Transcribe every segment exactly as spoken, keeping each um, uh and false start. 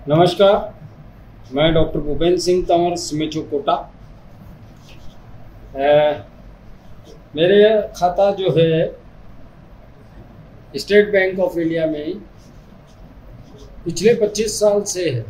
नमस्कार, मैं डॉक्टर भूपेंद्र सिंह तंवर सिमेचो कोटा। मेरे खाता जो है स्टेट बैंक ऑफ इंडिया में पिछले पच्चीस साल से है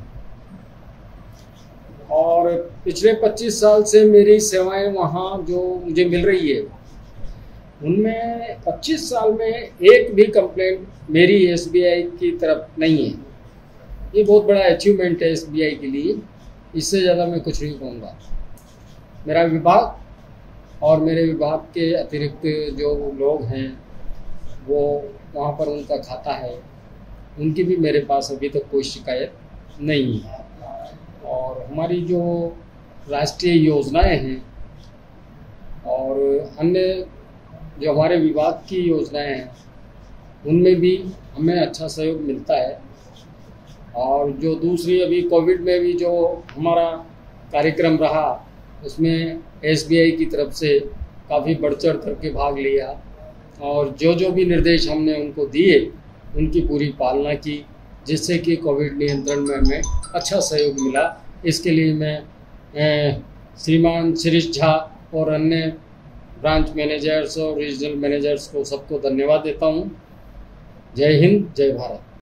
और पिछले पच्चीस साल से मेरी सेवाएं वहाँ जो मुझे मिल रही है उनमें पच्चीस साल में एक भी कंप्लेंट मेरी एस बी आई की तरफ नहीं है। ये बहुत बड़ा अचीवमेंट है एस बी आई के लिए। इससे ज़्यादा मैं कुछ नहीं कहूँगा। मेरा विभाग और मेरे विभाग के अतिरिक्त जो लोग हैं वो वहाँ पर उनका खाता है, उनकी भी मेरे पास अभी तक कोई शिकायत नहीं है। और हमारी जो राष्ट्रीय योजनाएं हैं और अन्य जो हमारे विभाग की योजनाएं हैं उनमें भी हमें अच्छा सहयोग मिलता है। और जो दूसरी अभी कोविड में भी जो हमारा कार्यक्रम रहा उसमें एस बी आई की तरफ से काफ़ी बढ़ चढ़ करके भाग लिया और जो जो भी निर्देश हमने उनको दिए उनकी पूरी पालना की, जिससे कि कोविड नियंत्रण में हमें अच्छा सहयोग मिला। इसके लिए मैं श्रीमान शिरीष झा और अन्य ब्रांच मैनेजर्स और रीजनल मैनेजर्स को सबको धन्यवाद देता हूँ। जय हिंद, जय भारत।